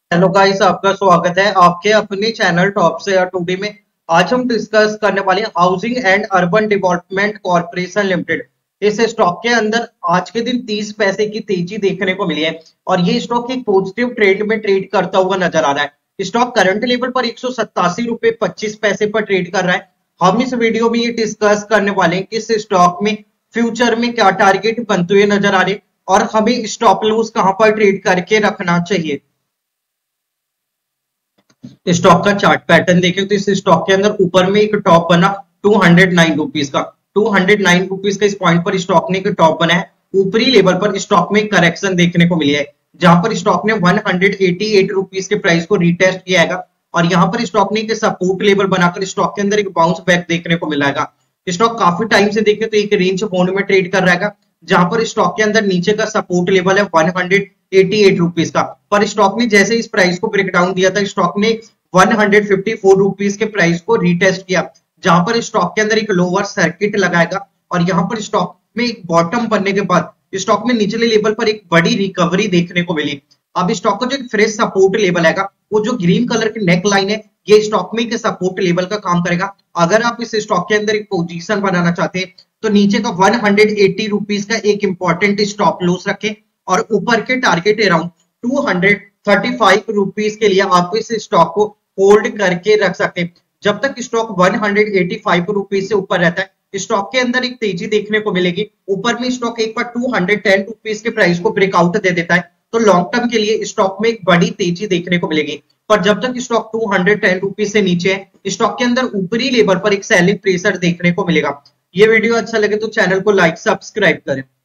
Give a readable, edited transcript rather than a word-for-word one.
Hello guys, आपका स्वागत है आपके अपने चैनल टॉप से टूडे में। आज हम डिस्कस करने वाले हैं housing and urban development corporation limited. इस स्टॉक के अंदर आज के दिन 30 पैसे की तेजी देखने को मिली है और ये स्टॉक एक पॉजिटिव ट्रेड में ट्रेड करता हुआ नजर आ रहा है। स्टॉक करंट लेवल पर 187 रुपए 25 पैसे पर ट्रेड कर रहा है। हम इस वीडियो में ये डिस्कस करने वाले हैं कि इस स्टॉक में फ्यूचर में क्या टारगेट बनते हुए नजर आ रहे और हमें स्टॉप लॉस कहां पर ट्रेड करके रखना चाहिए। स्टॉक का चार्ट पैटर्न देखें तो इस स्टॉक के अंदर ऊपर में एक टॉप बना 209 रुपीज का। 209 रुपीज का इस पॉइंट पर स्टॉक ने एक टॉप बना है। ऊपरी लेवल पर स्टॉक में करेक्शन देखने को मिली है जहां पर स्टॉक ने 188 रुपीज के प्राइस को रिटेस्ट किया है और यहां पर स्टॉक ने एक सपोर्ट लेवल बनाकर स्टॉक के अंदर एक बाउंस बैक देखने को मिला है। स्टॉक काफी टाइम से देखें तो एक रेंज बाउंड में ट्रेड कर रहा है जहां पर स्टॉक के अंदर नीचे का सपोर्ट लेवल है 188 रुपीज का। पर स्टॉक ने जैसे इस प्राइस को ब्रेक डाउन दिया था स्टॉक ने 154 रुपीज के प्राइस को रीटेस्ट किया जहां पर स्टॉक के अंदर एक लोअर सर्किट लगाएगा और यहां पर स्टॉक में एक बॉटम बनने के बाद स्टॉक में निचले लेवल पर एक बड़ी रिकवरी देखने को मिली। अब स्टॉक का जो एक फ्रेश सपोर्ट लेवल है वो जो ग्रीन कलर की नेक लाइन है ये स्टॉक में एक सपोर्ट लेवल का काम करेगा। अगर आप इस स्टॉक के अंदर एक पोजीशन बनाना चाहते हैं तो नीचे का 180 रुपीज का एक इंपॉर्टेंट स्टॉप लॉस रखें और ऊपर के टारगेट अराउंड 235 रुपीज के लिए आप इस स्टॉक को होल्ड करके रख सकते हैं। जब तक स्टॉक 185 रुपीज से ऊपर रहता है स्टॉक के अंदर एक तेजी देखने को मिलेगी। ऊपर में स्टॉक एक बार 210 रुपीज के प्राइस को ब्रेकआउट दे देता है तो लॉन्ग टर्म के लिए स्टॉक में एक बड़ी तेजी देखने को मिलेगी। पर जब तक स्टॉक 210 रुपीज से नीचे है स्टॉक के अंदर ऊपरी लेवल पर एक सेलिंग प्रेशर देखने को मिलेगा। ये वीडियो अच्छा लगे तो चैनल को लाइक सब्सक्राइब करें।